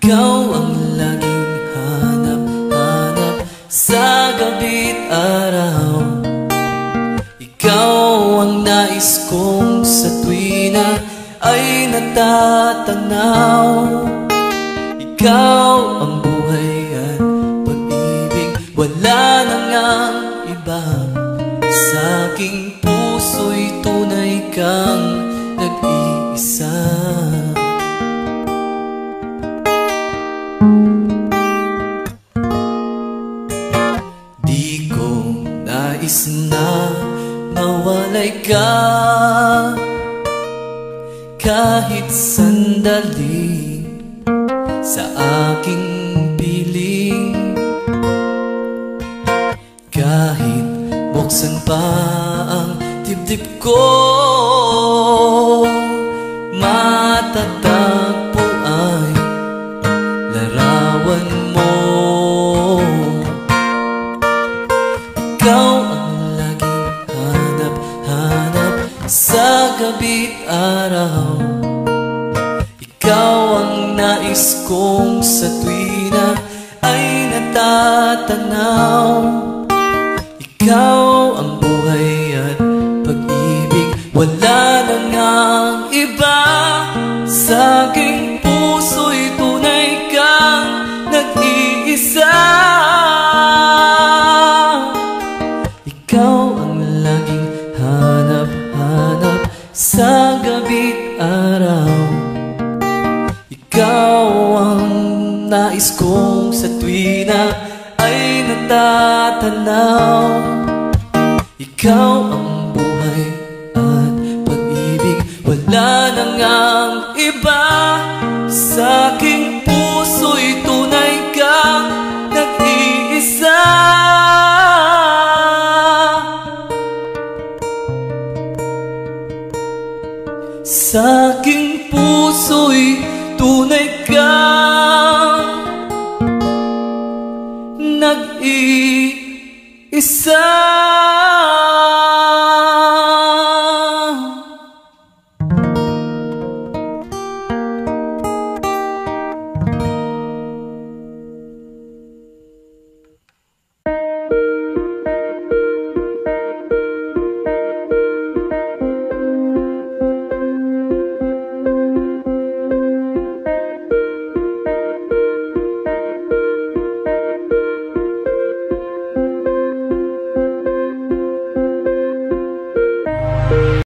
Ikaw ang laging hanap-hanap sa gabi't araw. Ikaw ang nais kong sa tuwina ay natatanaw. Ikaw ang buhay at pag-ibig, wala na ngang iba. Sa aking puso'y tunay kang nag-iisa. Di ko nais na mawalay ka kahit sandali sa aking piling. Kahit buksan pa ang dibdib ko, matatagpo ay larawan mo. Ikaw ang laging hanap-hanap sa gabi't araw. Ikaw ang nais kong sa tuwina ay natatanaw. Ikaw ang buhay at pag-ibig, wala na ngang iba. Sa aking puso'y tunay kang nag-iisa. Ikaw ang laging hanap-hanap sa gabi't araw. Ikaw ang nais kong sa tuwina ay natatanaw. Ikaw ang buhay at pag-ibig, wala na ngang iba. Sa aking puso'y tunay kang nag-iisa. Sa aking puso'y tunay kang nag-iisa.